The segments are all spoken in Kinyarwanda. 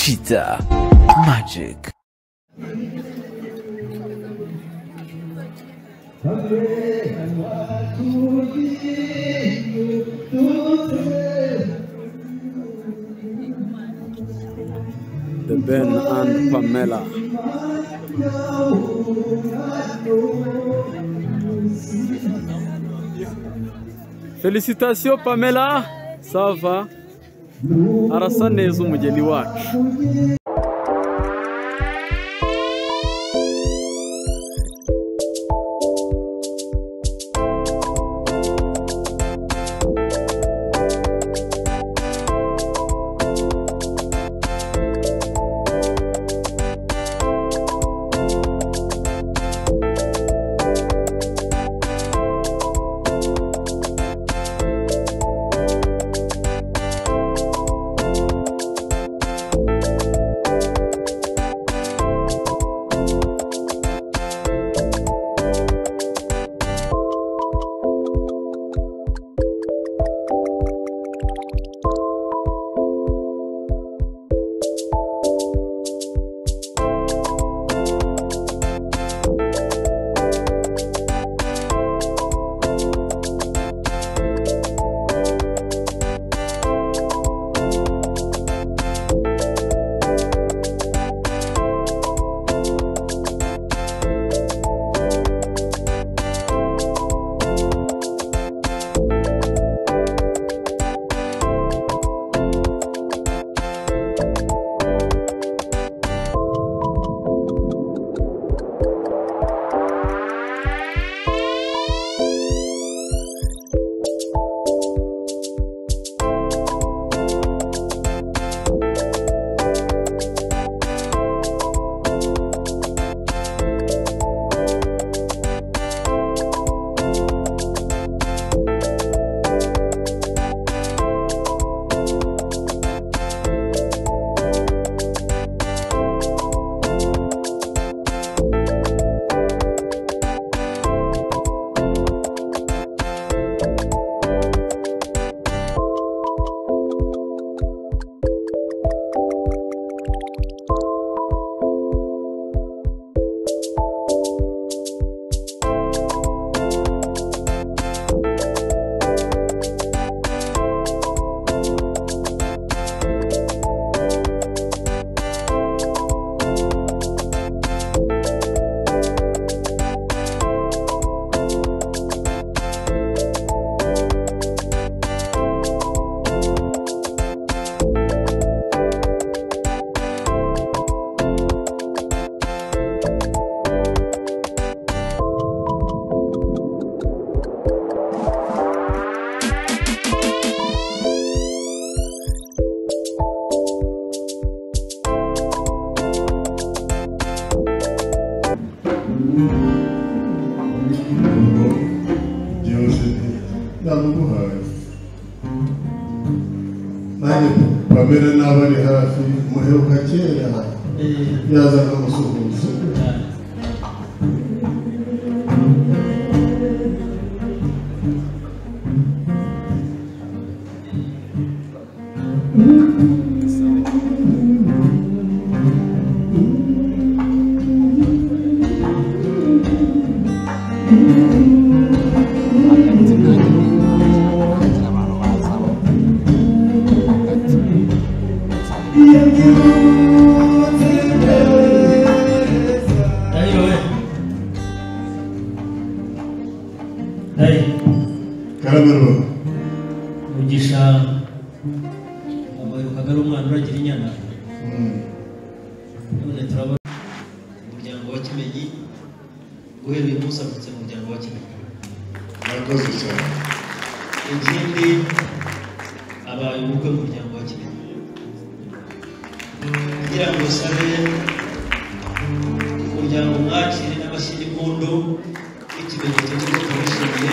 Cheetah Magic. The Ben and Pamela. Félicitations Pamela, ça va? Arasa neza umugeni wacu. Pamela n'abari hafi muheruka kera yazaga musuhuza mugisha abaherukaga ari umwana uragira inyana none turabona umuryango wa Kimenyi guhera uyu munsi avutse mu muryango wa Kimenyi. murakoze cyane. Ikindi abaye ubukwe mu muryango wa Kimenyi kugira ngo sabe umuryango mwakire n'amashyi n'impundu ikimenyetso cy'uko twishimiye.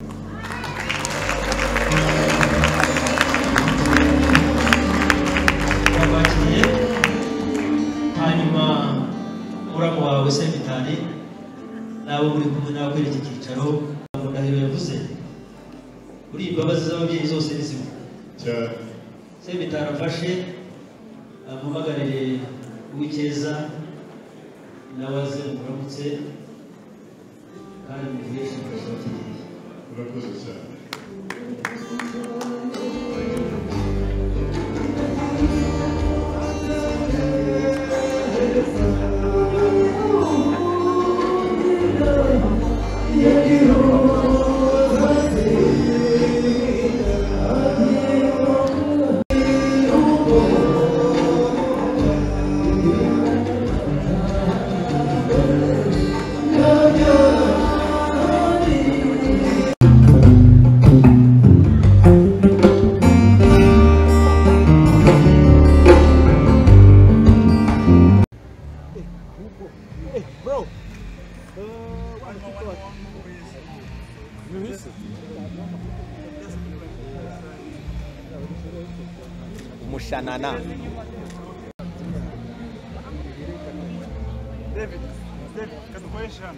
Hanyuma muramu wawe Semitari nawe muri kumwe nawe kuri iki cyicaro ndahiro yavuze uri imbabazi z'ababyeyi zose ni zimwe cyane. Semitari afashe mubagarire uw'icyeza nabaze muramutse kandi muheshe umugisha. urakoze cyane. Mushanana. David, can you question?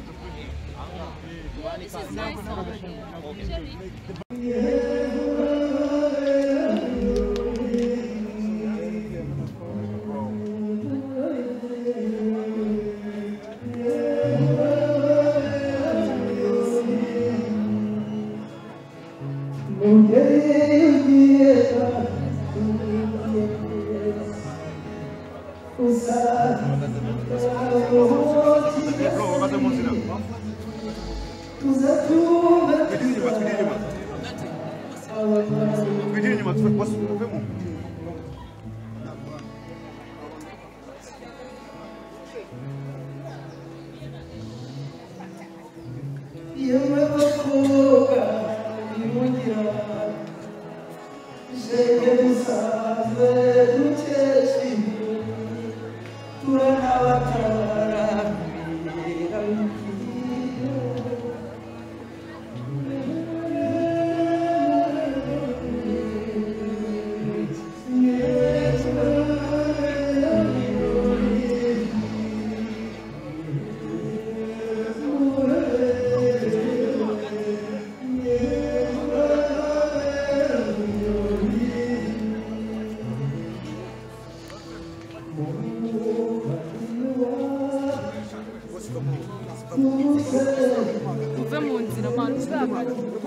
Uve mu nzira manu uzaba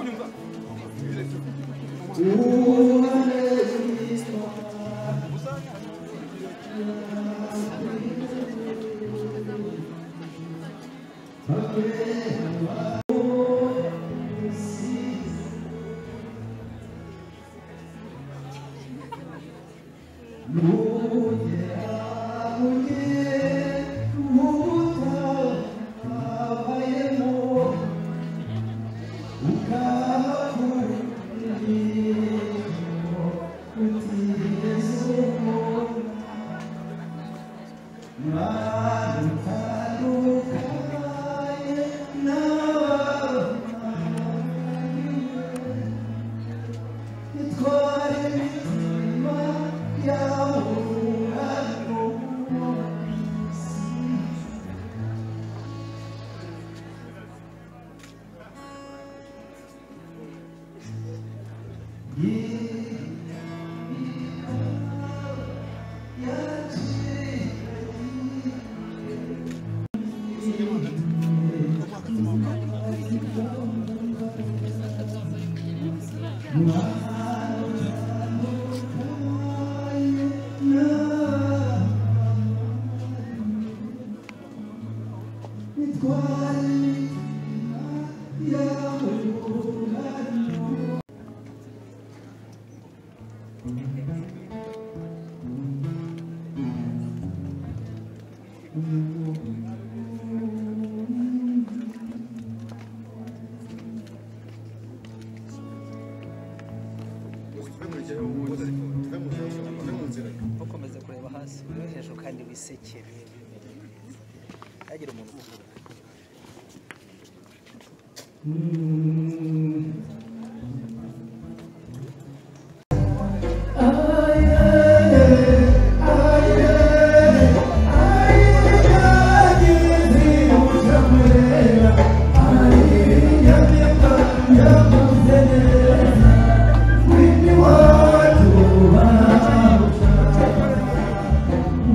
ukomeza kureba hasi uri hejuru kandi wisekere agira umuntu uvuga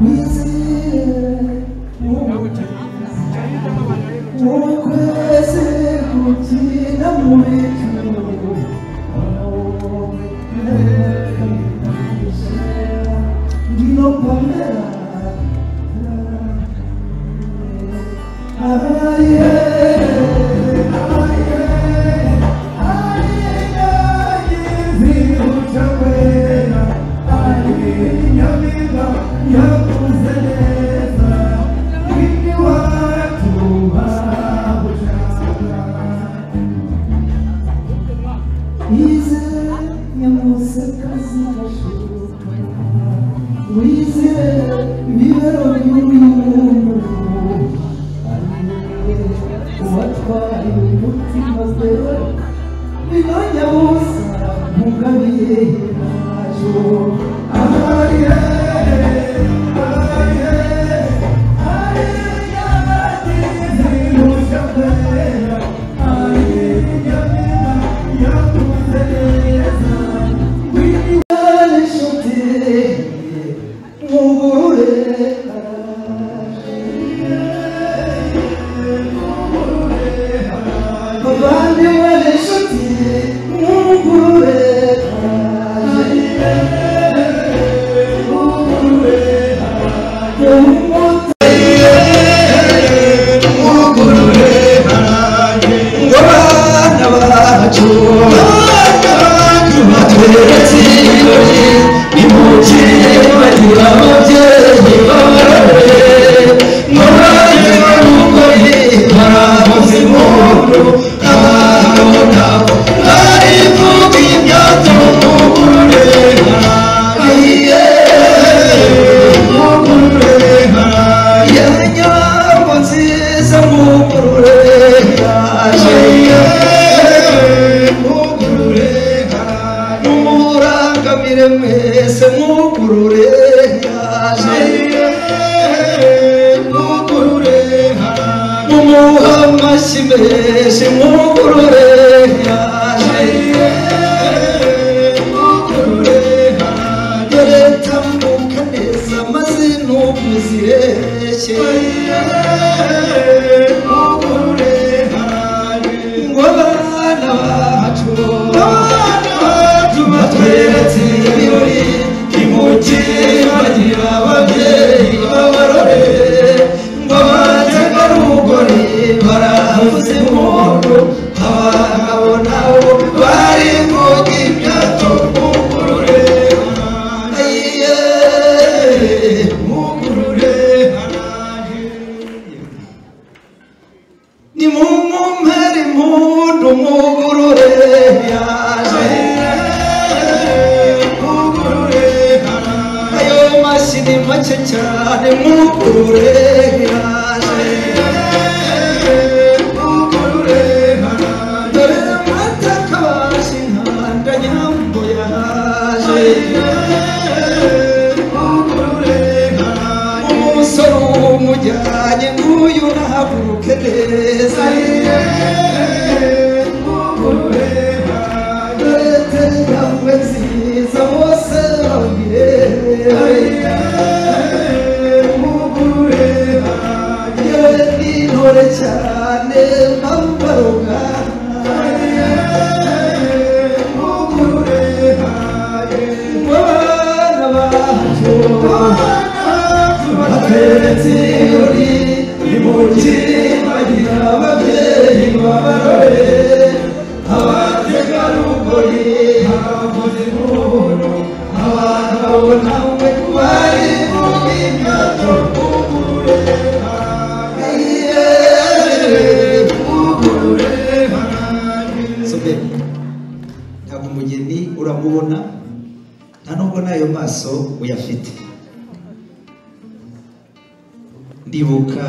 ndibuka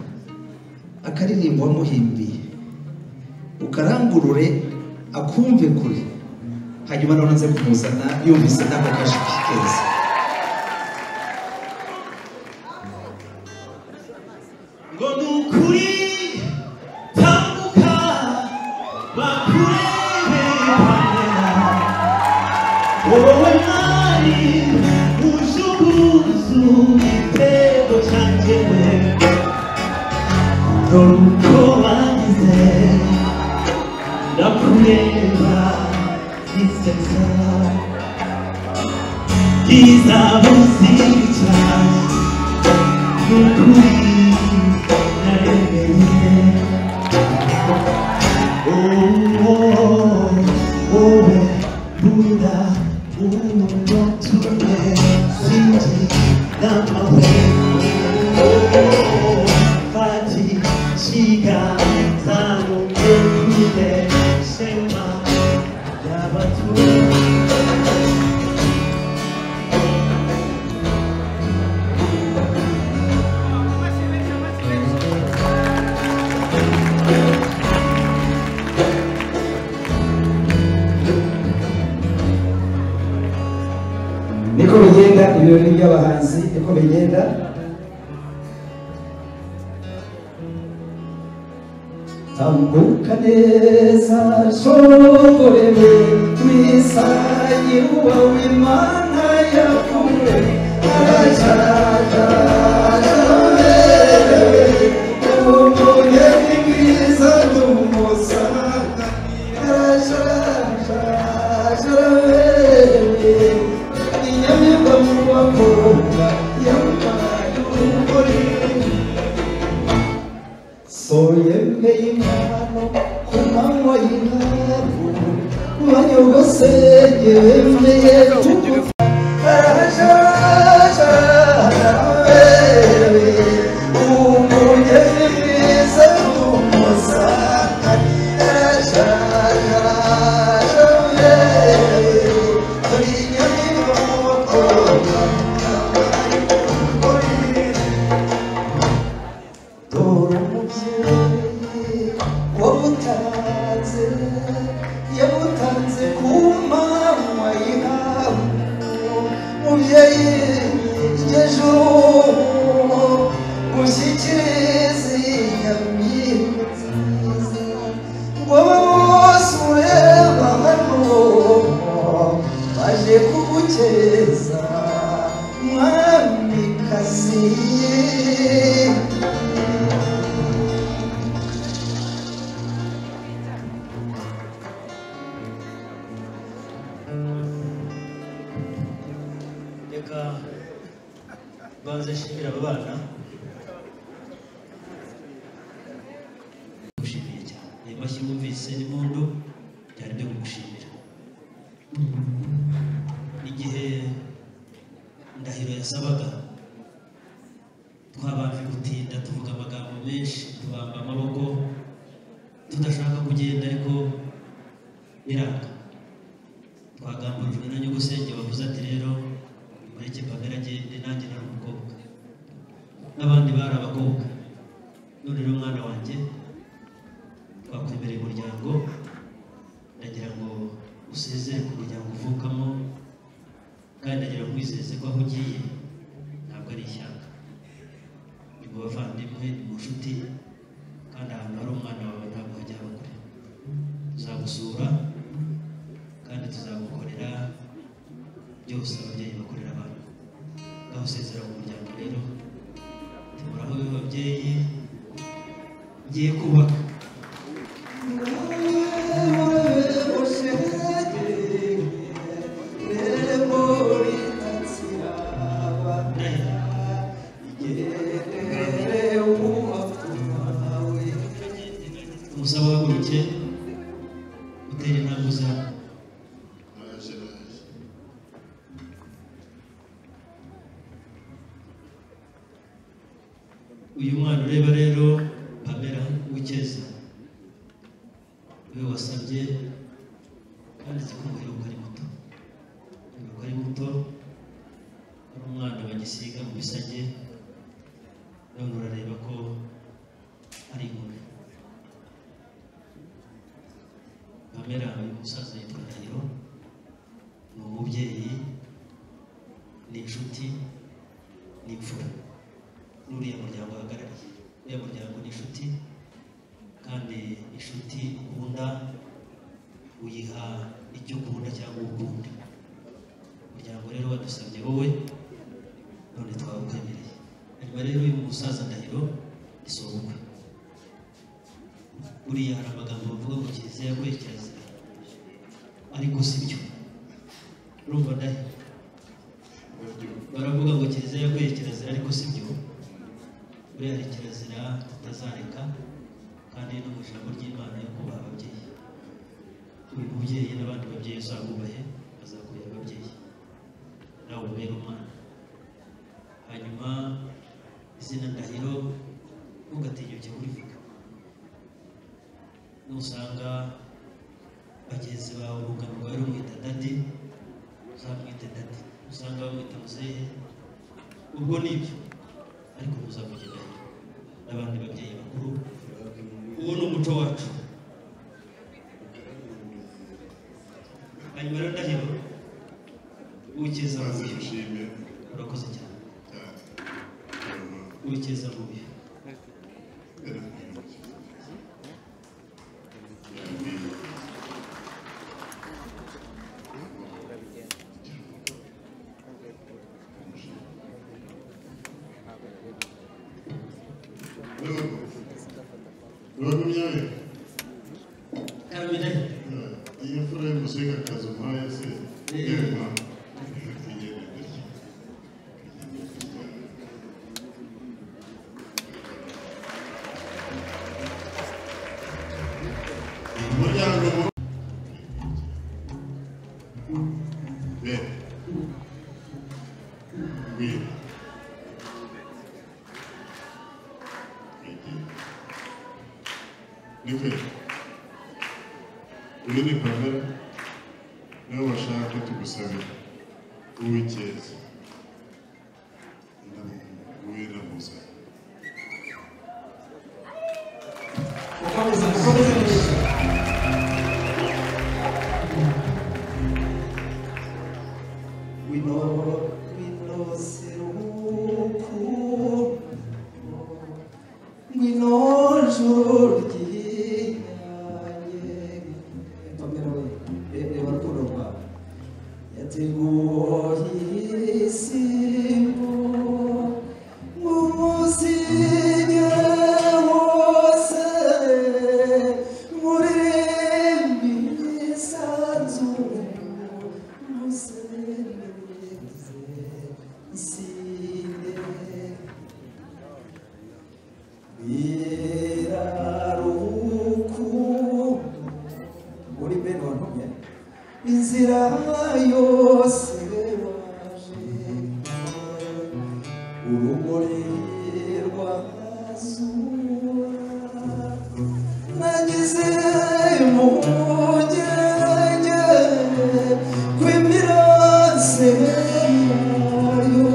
akaririmbo wamuhimbi ukarangurure akumve kure hanyuma none nze kumuzana yumvise nako kajwi keza ngo nukuri tambuka bakurebe wowe mwari ujuguzu ite kureba isetsa izabuzira n'ukuri naremeye wowe bunda umutumye sinzi n'amahwemo fati kiganza n'umukure shema y'abatuye niko bigenda ibirori by'abahanzi niko bigenda tambuka neza shogorewe twisangire uba w'Imana yakure arajajajaberewe umugeni mwiza n'umusanga arajajajaberewe inyamibwa mu bakobwa yambaye umugore soyemeye impano ku manywa y'inkabu banyogosenge bemeye arajajajaberewe umugeni mwiza n'umusanga arajajajaberewe inyamibwa mu bakobwa dore umubyeyi wabutanze yabutanze ku manywa y'ihangu mubyeyi igejuru mushyikirize inyamibwa nziza ngo bose ureba hano baje kugukeza mwamikazi reka banze nshimira aba bana gushimiye cyane ayo mashyi wumvise n'impundu byari byo kugushimira igihe Ndahiro yasabaga twabanje gutinda tuvuga amagambo menshi tubamba amaboko tudashaka kugenda ariko biranga twagamburijwe na nyogosenge bavuze ati rero mureke Pamela agende nanjye nari umukobwa n'abandi bari abakobwa none rero mwana wanjye twakwemereye umuryango ndagira ngo usezere ku muryango uvukamo kandi ndagira ngo wizeze ko aho ugiye ntabwo ari ishyaka ni mu bavandimwe ni mu nshuti kandi ahantu hari umwana wawe ntabwo hajya haba kure tuzagusura kandi tuzagukorera byose ababyeyi bakorera abantu ngaho usezera mu muryango rero timuraho ababyeyi ngiye kubaka umusaba wahaguruke utera intambwe zawe uyu mwana ureba rero Pamela w'Icyeza we wasabye kandi zikumuheruka ari muto heruka ari muto ari umwana bagisiga mu bisage none urareba ko ari inkumi Pamela uyu musaza yitwa Ndahiro ni umubyeyi ni inshuti ni imfura n'uriya muryango ahagarariye uriya muryango ni inshuti kandi inshuti ukunda uyiha icyo ukunda cyangwa ukunda umuryango rero wadusabye wowe none twawukwemereye hanyuma rero uyu musaza Ndahiro isobukwe buriya hari amagambo bavuga ngo kiliziya yaguye kirazira ariko si byo urumva ndahe baravuga ngo kiliziya yaguye kirazira ariko si byo buriya hari kirazira tutazareka kandi no mu ijambo ry'Imana yo kubaha ababyeyi uyu mubyeyi n'abandi babyeyi uzabubahe bazakubera ababyeyi nawe ubere umwana hanyuma izina Ndahiro ntugatinyuke kurivuga nusanga bagenzi bawe urungano rwawe rumwita dadi uzamwite dadi usanga bamwita muzehe ubwo nibyo ariko muzavuge Ndahiro n'abandi babyeyi bakuru uwo ni umuco wacu hanyuma rero Ndahiro uwikeza mu bihe urakoze cyane uwikeza mu bihe iyo mfura y'umusega akazi umuhaye se yewe mama umuryango uyu ni Pamela niwe bashaka tugusabira uwikeza wiramuza inzira yose waje urumuri rw'azuba nagize impungenge kw'imirase yayo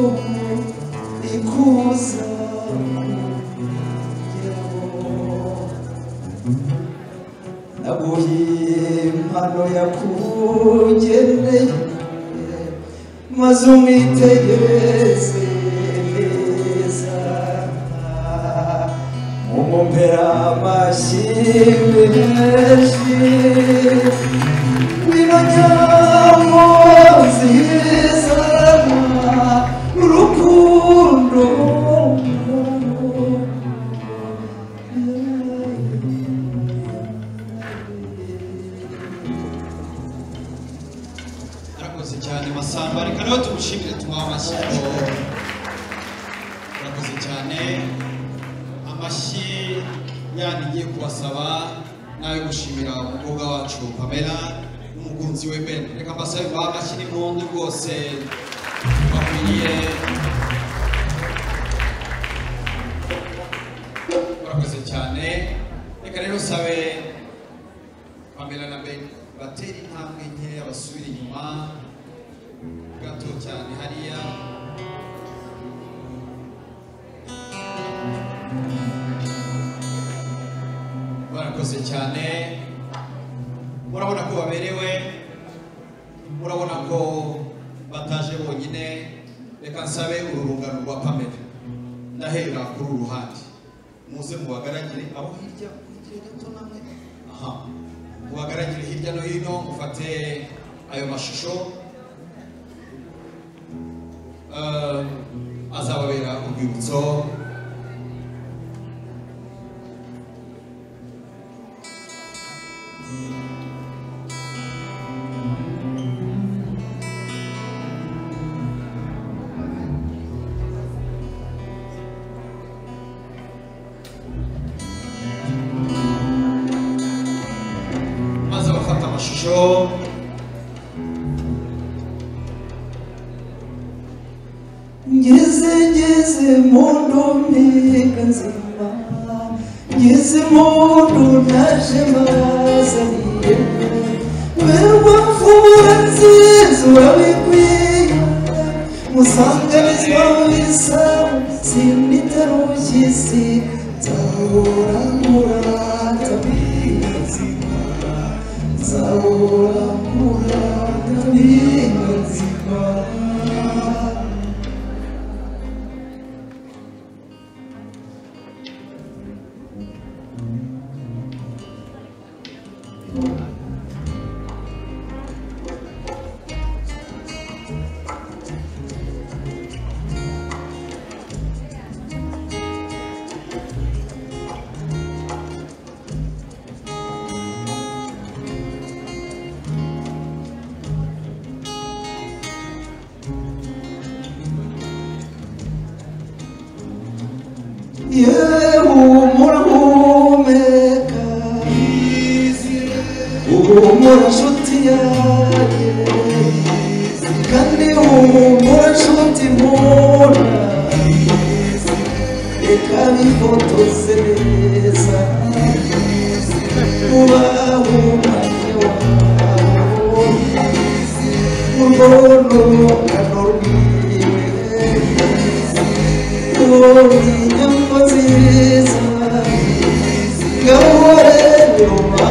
ikuza naguhiye impano yakugeneye maze umwitegereze neza umumpera amashyi menshi wino nyambo zizana urukundo cyane Masamba reka nawe tumushimire tumuha amashyi urakoze cyane amashyi yandi ngiye kubasaba nawe gushimira umukobwa wacu Pamela n'umukunzi we Ben reka mbasabe baha amashyi n'impundu rwose bakwiriye urakoze cyane reka rero sabe Pamela na Ben batera intambwe nkeya basubira inyuma gato cyane hariya barakoze cyane murabona ko baberewe murabona ko bataje bonyine reka nsabe ururungano rwa Pamela ndahera kuri uru ruhande muze mubagaragire abo hirya gato namwe aha mubagaragire hirya no hino mufate ayo mashusho azababera urwibutso amashusho. ngeze mundu mpinga nzima ngeze mundu naje mazaniye werwa mfura nziza urabikwiye musanganizwa wisa sinitarushisi nzahora murata mpinga nzima nzahora murata mpinga nzima. Humeka uhumura nshuti yanjye kandi humura nshuti mpora reka bifotoze neza ubaho umwanya wawe urwono kanorwiwe inyama nziza gahore nyuma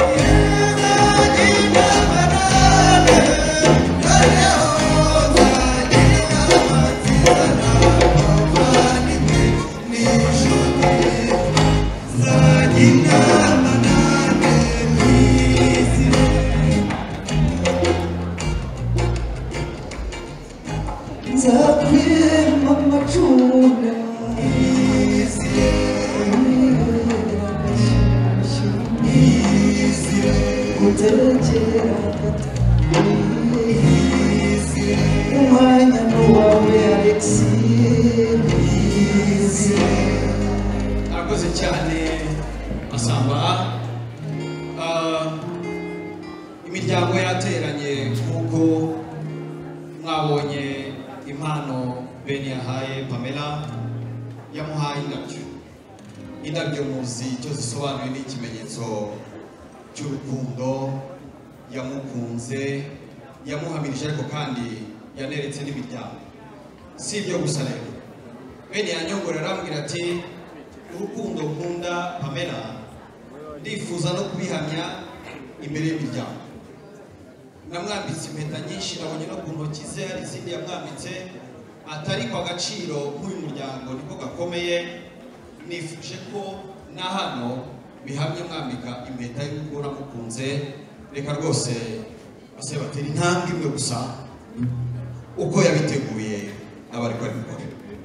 nzakwima amacunda guterekera umwanya n'uwawe Alexis. Arakoze cyane Masamba. Imiryango yateranye nk'uko mwabonye impano Beni yahaye Pamela, yamuhaye indabyo. Indabyo muzi icyo zisobanuye ni ikimenyetso cy'urukundo, yamukunze, yamuhamirije ariko kandi yaneretse n'imiryango. Si ibyo gusa rero, Beni yanyongorera arambwira ati urukundo nkunda Pamela ndifuza no kubihamya imbere y'imiryango. Namwambitse impeta nyinshi, nabonye no ku ntoki ze hari izindi yamwambitse, atari kwa gaciro nk'uyu muryango niko gakomeye. Nifuje ko na hano bihamye mwambika impeta y'uko namukunze. Reka rwose base batera intambwe imwe gusa uko yabiteguye abari ko abikora.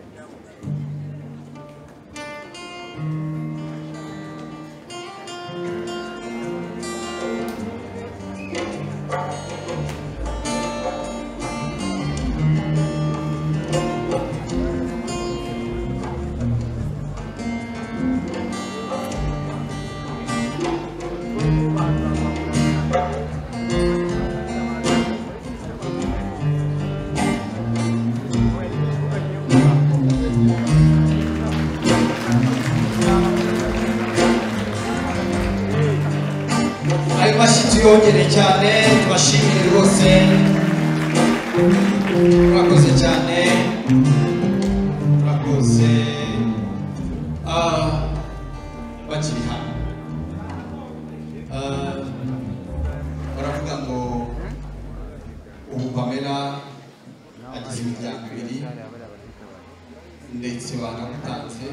Yongere cyane tubashimire rwose, murakoze cyane, murakoze. Bakiri hano baravuga ngo ubu Pamela agize imiryango ibiri ndetse banamutanze,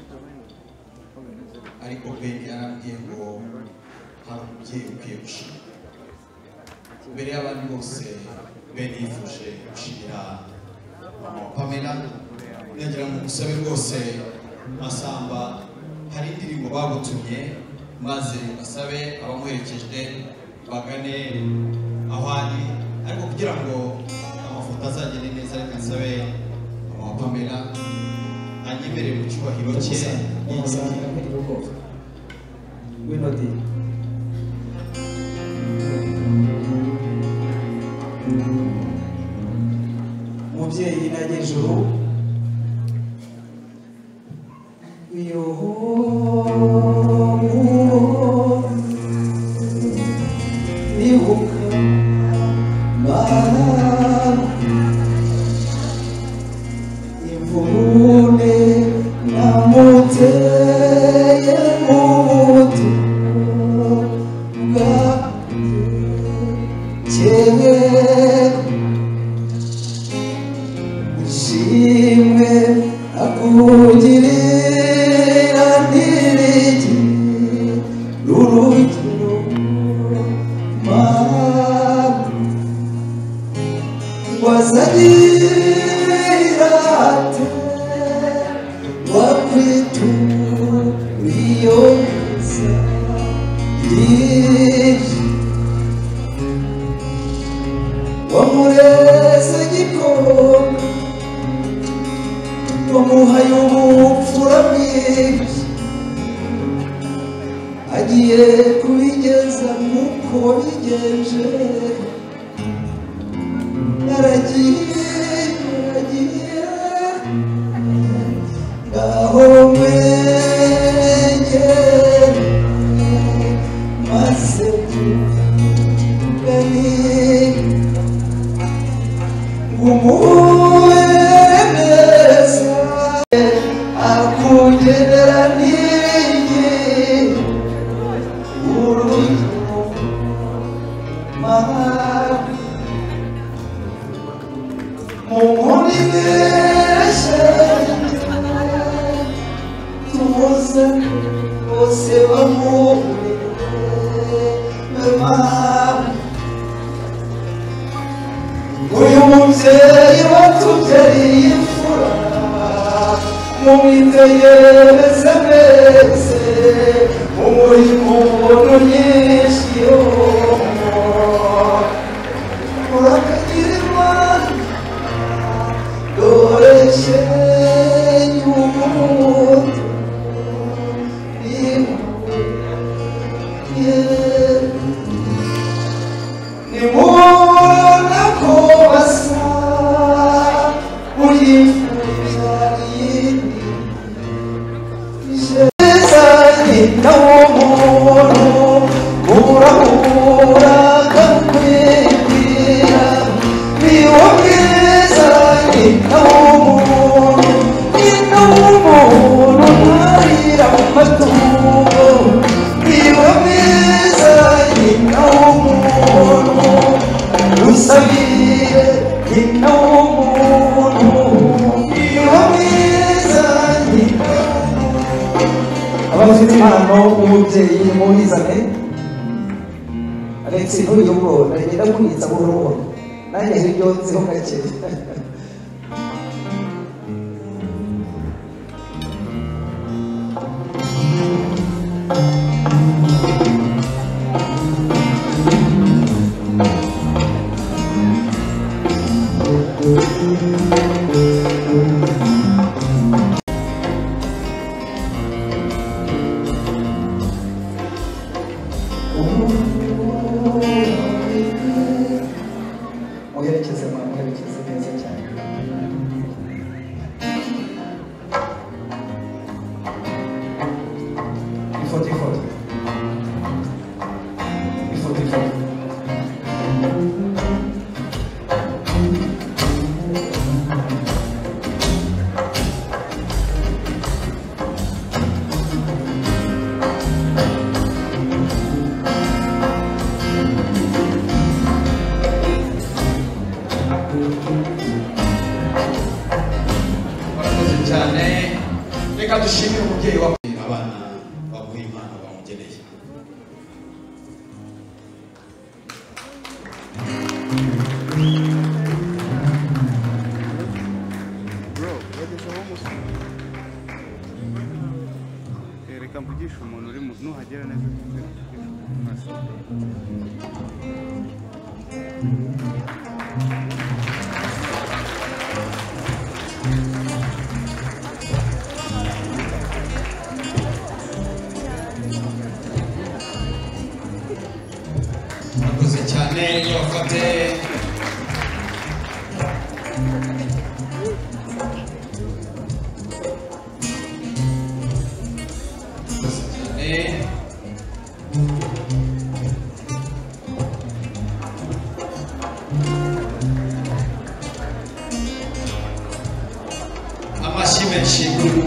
ariko Beni yarambwiye ngo hari umubyeyi ukwiye gushima. Mbere y'abandi bose Beni yifuje gushimira mama wa Pamela. Nagira ngo musabe rwose Masamba, hari indirimbo bagutumye, maze basabe abamuherekeje bagane aho ari, ariko kugira ngo amafoto azagende neza reka nsabe mama wa Pamela anyemerere mu cyubahiro cye Winodi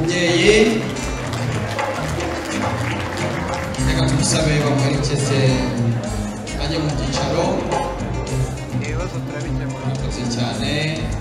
umubyeyi reka tumusabe bamuherekeze ajye mu byicaro ibibazo turabikemura murakoze cyane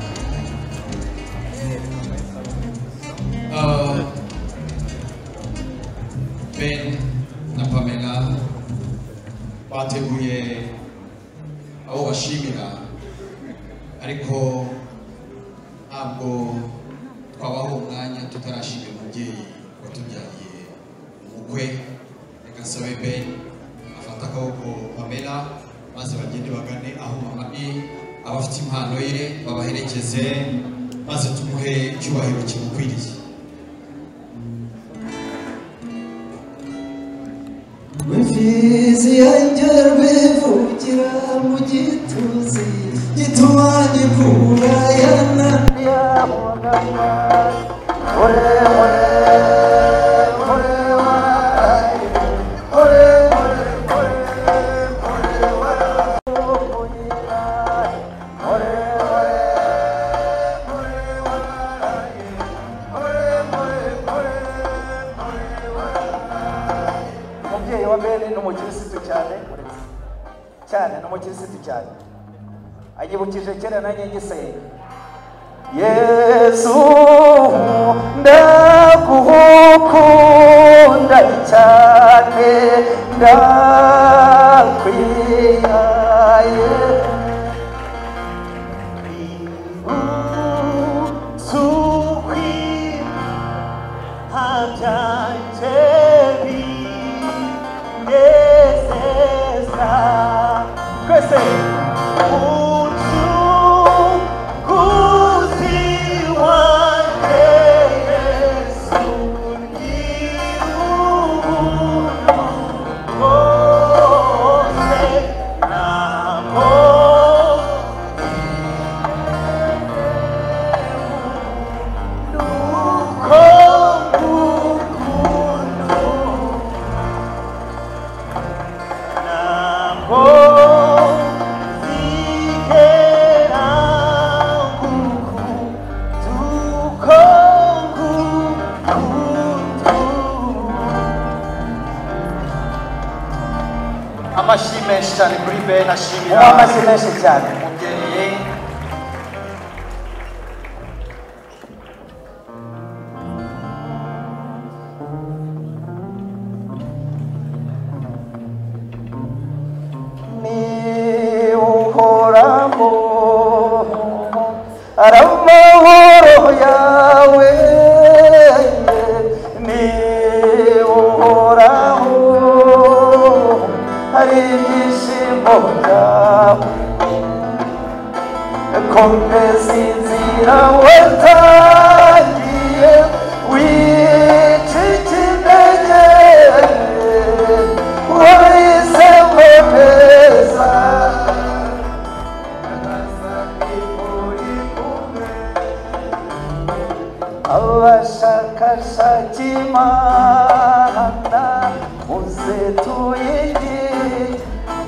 Ben na Pamela bateguye abo bashimira ariko ntabwo twabaho umwanya tutarashimira umubyeyi watubyariye umukwe reka nsabe Ben afata akaboko Pamela maze bagende bagane aho mama abafite impano ye babaherekeze maze tumuhe icyubahiro kimukwiriye Mfizi yanjye rwivugira mu gituzi gituma gikura yananiyabonana ore ore ore ore umubyeyi wa bene n'umukirisitu cyane n'umukirisitu cyane anyibukije kera nanjye ngisenga Yesu ndagukunda cyane ndakwihaye amashyi menshi cyane kuri Ben ashimira amashyi menshi cyane umubyeyi ni uhoraho aramahoro yawe ni uhoraho hari ibyishimo byawe komeza inzira watangiye wicika intege wahisemo neza abashakashaka Imana muze tuyigire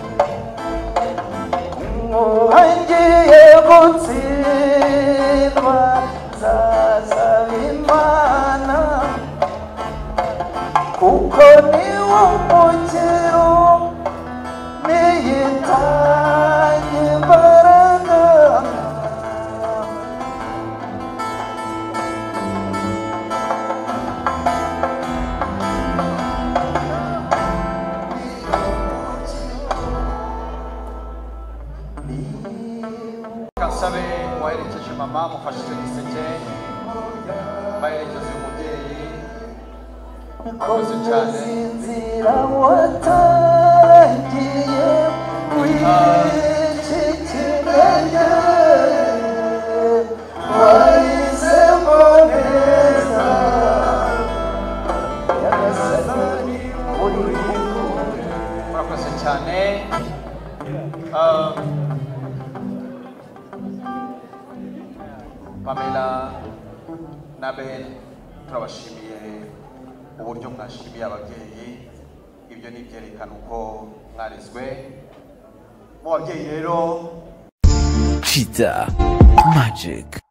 ngiye gutsindwa nzasaba Imana kuko niwo mukiro niyitanga imbaraga kansabe waherekeje mama mufashe icyo giseke baherekeze umubyeyi murakoze cyane inzira watangiye wicika intege wahisemo neza nyagasani uri murakoze cyane Pamela na Ben turabashimiye uburyo mwashimiye ababyeyi ibyo ni byerekana uko mwarezwe mu babyeyi rero Cheetah Magic.